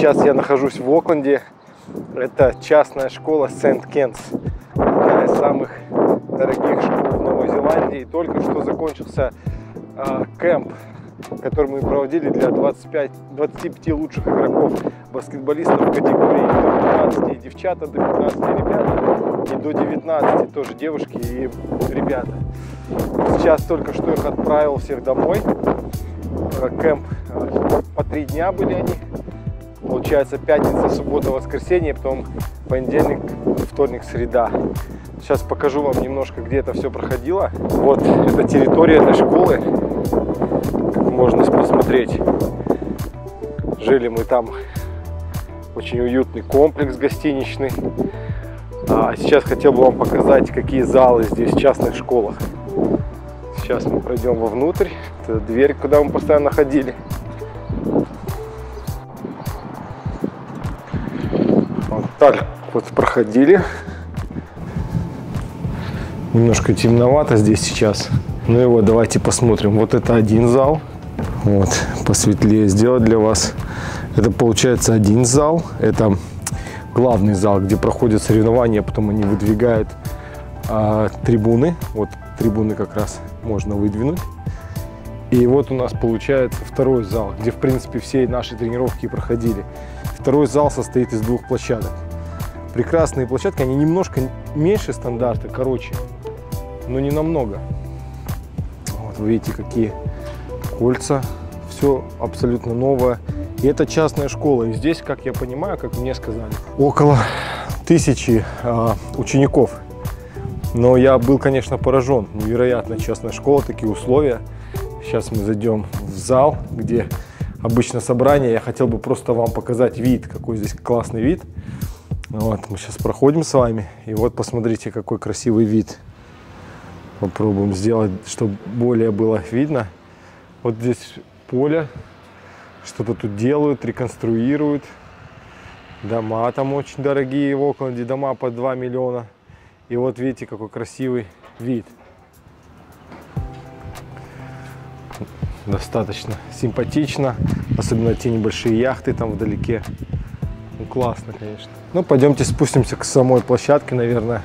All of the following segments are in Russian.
Сейчас я нахожусь в Окленде. Это частная школа Сент-Кенс. Одна из самых дорогих школ в Новой Зеландии. Только что закончился кемп, который мы проводили для 25 лучших игроков, баскетболистов в категории до 15 девчата, до 15 ребята и до 19 тоже девушки и ребята. Сейчас только что их отправил всех домой. Кемп по 3 дня были они. Получается пятница, суббота, воскресенье, потом понедельник, вторник, среда. Сейчас покажу вам немножко, где это все проходило. Вот это территория этой школы. Как можно посмотреть. Жили мы там. Очень уютный комплекс гостиничный. А сейчас хотел бы вам показать, какие залы здесь в частных школах. Сейчас мы пройдем вовнутрь. Это дверь, куда мы постоянно ходили. Вот так вот проходили. Немножко темновато здесь сейчас. Ну и вот давайте посмотрим. Вот это один зал. Вот, посветлее сделать для вас. Это получается один зал. Это главный зал, где проходят соревнования. Потом они выдвигают трибуны. Вот трибуны как раз можно выдвинуть. И вот у нас получается второй зал, где в принципе все наши тренировки проходили. Второй зал состоит из 2 площадок. Прекрасные площадки, они немножко меньше стандарта, короче, но не намного. Вот вы видите, какие кольца, все абсолютно новое. И это частная школа. И здесь, как я понимаю, как мне сказали, около 1000 учеников. Но я был, конечно, поражен. Невероятно частная школа, такие условия. Сейчас мы зайдем в зал, где обычно собрание. Я хотел бы просто вам показать вид, какой здесь классный вид. Вот, мы сейчас проходим с вами. И вот посмотрите, какой красивый вид. Попробуем сделать, чтобы более было видно. Вот здесь поле. Что-то тут делают, реконструируют. Дома там очень дорогие в Окленде. Дома по 2 миллиона. И вот видите, какой красивый вид. Достаточно симпатично. Особенно те небольшие яхты там вдалеке. Ну, классно, конечно. Ну, пойдемте спустимся к самой площадке, наверное.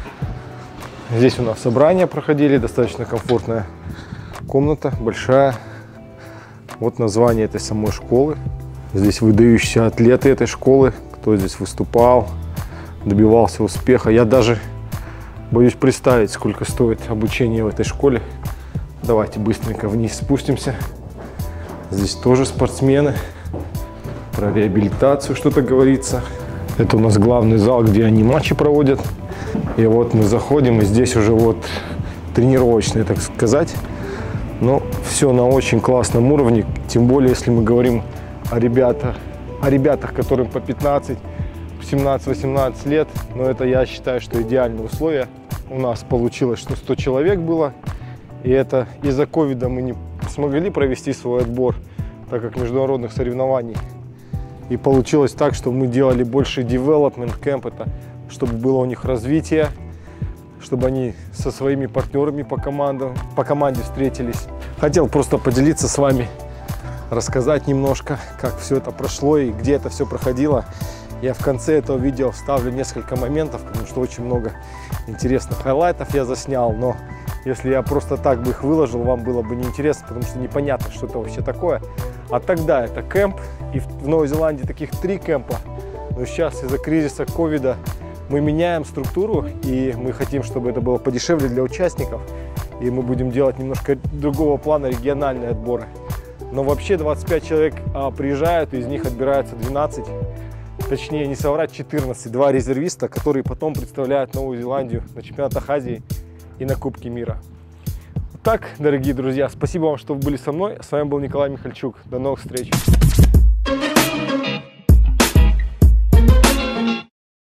Здесь у нас собрания проходили. Достаточно комфортная комната, большая. Вот название этой самой школы. Здесь выдающиеся атлеты этой школы. Кто здесь выступал, добивался успеха. Я даже боюсь представить, сколько стоит обучение в этой школе. Давайте быстренько вниз спустимся. Здесь тоже спортсмены. Про реабилитацию что-то говорится. Это у нас главный зал, где они матчи проводят. И вот мы заходим, и здесь уже вот тренировочные, так сказать. Но все на очень классном уровне. Тем более, если мы говорим о ребятах, которым по 15, 17, 18 лет. Но это, я считаю, что идеальные условия. У нас получилось, что 100 человек было. И это из-за ковида мы не смогли провести свой отбор, так как международных соревнований. И получилось так, что мы делали больше development camp, это чтобы было у них развитие, чтобы они со своими партнерами по команде встретились. Хотел просто поделиться с вами, рассказать немножко, как все это прошло и где это все проходило. Я в конце этого видео вставлю несколько моментов, потому что очень много интересных хайлайтов я заснял, но если я просто так бы их выложил, вам было бы неинтересно, потому что непонятно, что это вообще такое. А тогда это кемп, и в Новой Зеландии таких 3 кемпа. Но сейчас из-за кризиса ковида мы меняем структуру, и мы хотим, чтобы это было подешевле для участников. И мы будем делать немножко другого плана региональные отборы. Но вообще 25 человек приезжают, из них отбирается 12, точнее не соврать, 14. 2 резервиста, которые потом представляют Новую Зеландию на чемпионатах Азии и на Кубке мира. Вот так, дорогие друзья, спасибо вам, что вы были со мной. С вами был Николай Михальчук. До новых встреч!